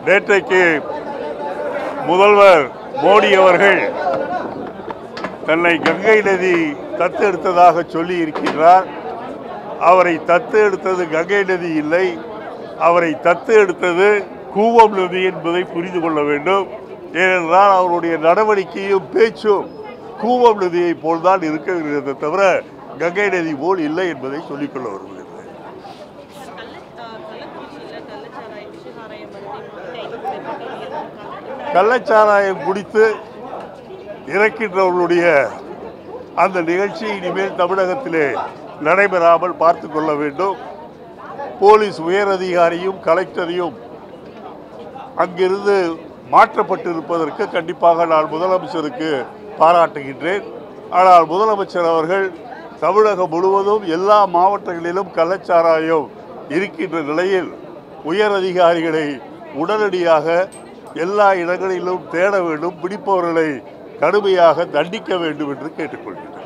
நேற்றைக்கு முதல்வர் மோடி அவர்கள் தன்னை கங்கை நதி தத்தெடுத்ததாக சொல்லி இருக்கின்றார். அவரை தத்து எடுத்தது கங்கை நதி இல்லை, அவரை தத்து எடுத்தது கூவம் நதி என்பதை புரிந்து கொள்ள வேண்டும். ஏனென்றால் அவருடைய நடவடிக்கையும் பேச்சும் கூவம் நதியை போல்தான் இருக்கிறது தவிர கங்கை நதி போல் இல்லை என்பதை சொல்லிக்கொள்ள வருகிறது. கள்ளச்சாராயம் குடித்து இறக்கின்றவர்களுடைய அந்த நிகழ்ச்சி இனிமேல் தமிழகத்திலே நடைபெறாமல் பார்த்து கொள்ள வேண்டும். போலீஸ் உயரதிகாரியும் கலெக்டரையும் அங்கிருந்து மாற்றப்பட்டிருப்பதற்கு கண்டிப்பாக நான் முதலமைச்சருக்கு பாராட்டுகின்றேன். ஆனால் முதலமைச்சர் அவர்கள் தமிழகம் முழுவதும் எல்லா மாவட்டங்களிலும் கள்ளச்சாராயம் இருக்கின்ற நிலையில் உயரதிகாரிகளை உடனடியாக எல்லா இடங்களிலும் தேட வேண்டும், பிடிப்பவர்களை கடுமையாக தண்டிக்க வேண்டும் என்று கேட்டுக்கொள்கிறேன்.